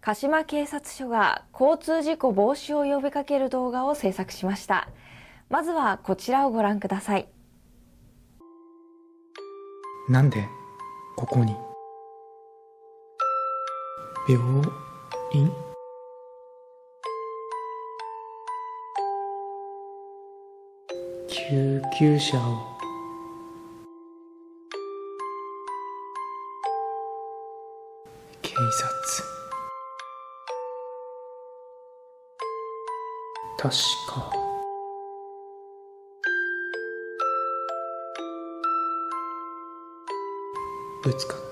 鹿島警察署が交通事故防止を呼びかける動画を制作しました。まずはこちらをご覧ください。 なんでここに？病院？救急車を。警察。確か。ぶつかった。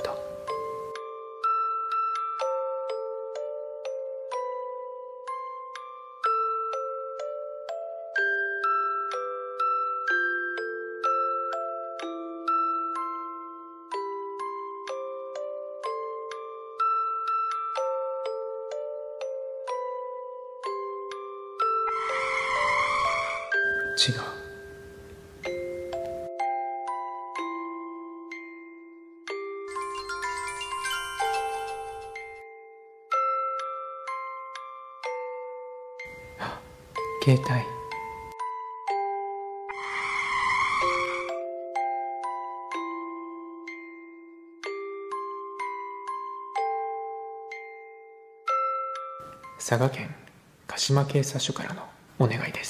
違う。携帯。佐賀県鹿島警察署からのお願いです。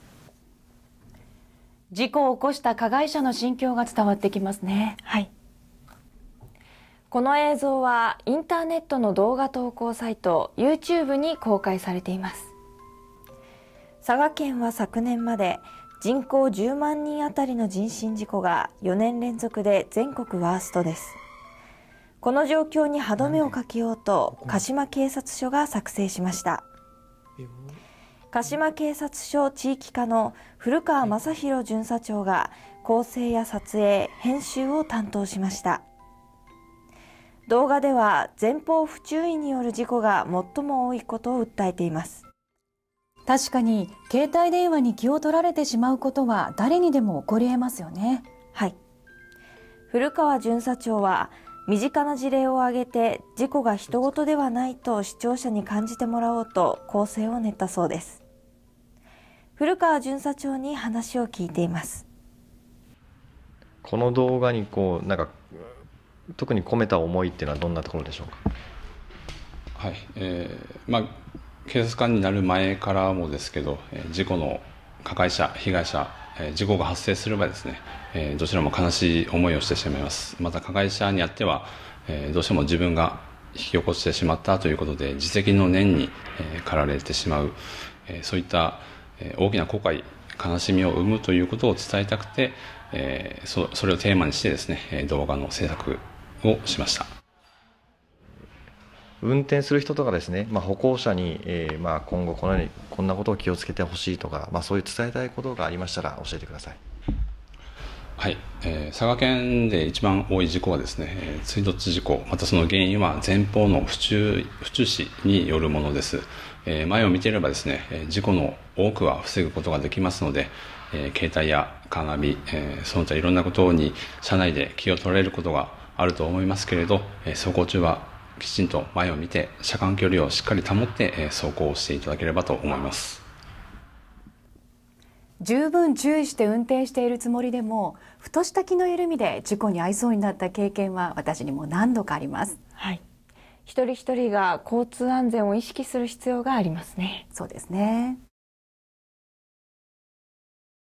事故を起こした加害者の心境が伝わってきますね。はい。この映像はインターネットの動画投稿サイト YouTube に公開されています。佐賀県は昨年まで人口10万人あたりの人身事故が4年連続で全国ワーストです。この状況に歯止めをかけようと鹿島警察署が作成しました。鹿島警察署地域課の古川正弘巡査長が構成や撮影、編集を担当しました。動画では前方不注意による事故が最も多いことを訴えています。 確かに携帯電話に気を取られてしまうことは誰にでも起こり得ますよね。 はい。古川巡査長は身近な事例を挙げて事故が人事ではないと視聴者に感じてもらおうと構成を練ったそうです。古川巡査長に話を聞いています。 この動画に特に込めた思いっていうのはどんなところでしょうか？ はい、警察官になる前からもですけど、事故の加害者、被害者、事故が発生すればですね、どちらも悲しい思いをしてしまいます。また加害者にあっては、どうしても自分が引き起こしてしまったということで自責の念に駆られてしまう、そういった大きな後悔、悲しみを生むということを伝えたくて、それをテーマにしてですね、動画の制作をしました。 運転する人とかですね、歩行者に、今後このようにこんなことを気をつけてほしいとか、そういう伝えたいことがありましたら教えてください。 はい、佐賀県で一番多い事故はですね、追突事故、またその原因は前方の不注視によるものです。前を見ていればですね、事故の多くは防ぐことができますので、携帯やカーナビ、その他いろんなことに車内で気を取られることがあると思いますけれど、走行中はきちんと前を見て車間距離をしっかり保って走行をしていただければと思います。 十分注意して運転しているつもりでも、ふとした気の緩みで事故に遭いそうになった経験は私にも何度かあります。 はい。一人一人が交通安全を意識する必要がありますね。 そうですね。